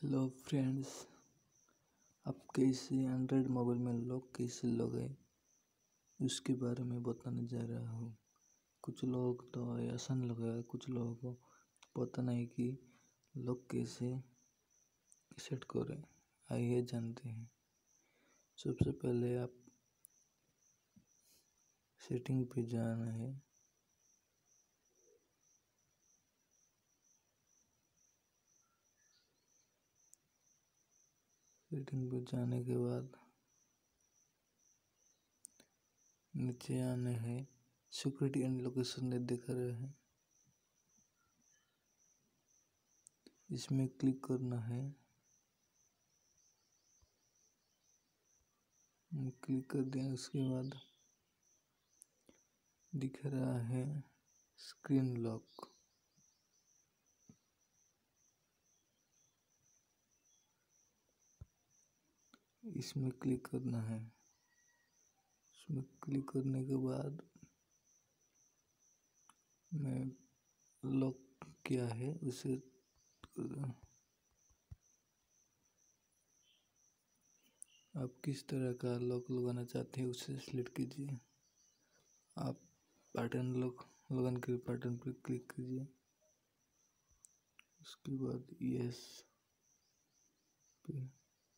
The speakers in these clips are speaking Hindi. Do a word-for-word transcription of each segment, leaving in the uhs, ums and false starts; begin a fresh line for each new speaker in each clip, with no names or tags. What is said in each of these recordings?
हेलो फ्रेंड्स, आप कैसे एंड्रॉयड मोबाइल में लॉक कैसे लगाए उसके बारे में बताने जा रहा हूँ। कुछ लोग तो आसान लगा, कुछ लोगों को पता नहीं कि लॉक कैसे सेट करें। आइए जानते हैं। सबसे पहले आप सेटिंग पे जाना है। सेटिंग पे जाने के बाद नीचे आने हैं। सिक्योरिटी एंड लोकेशन ने दिखा रहे हैं, इसमें क्लिक करना है। क्लिक कर दिया, उसके बाद दिख रहा है स्क्रीन लॉक। इसमें क्लिक करना है। इसमें क्लिक करने के बाद मैं लॉक क्या है उसे आप किस तरह का लॉक लगाना चाहते हैं उसे सिलेक्ट कीजिए। आप पैटर्न लॉक लगाने के पैटर्न पर क्लिक कीजिए। उसके बाद यस पे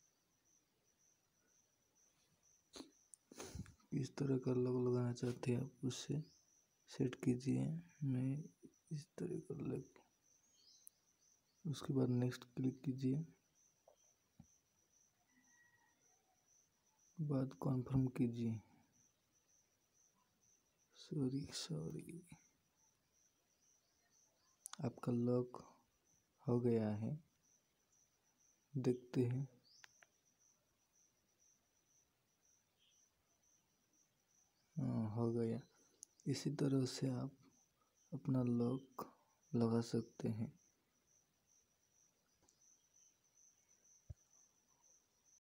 किस तरह का लॉक लगाना चाहते हैं आप उसे सेट कीजिए। मैं इस तरह का लॉक, उसके बाद नेक्स्ट क्लिक कीजिए। बाद कॉन्फर्म कीजिए। सॉरी सॉरी आपका लॉक हो गया है। देखते हैं। हाँ, हो गया। इसी तरह से आप अपना लॉक लगा सकते हैं।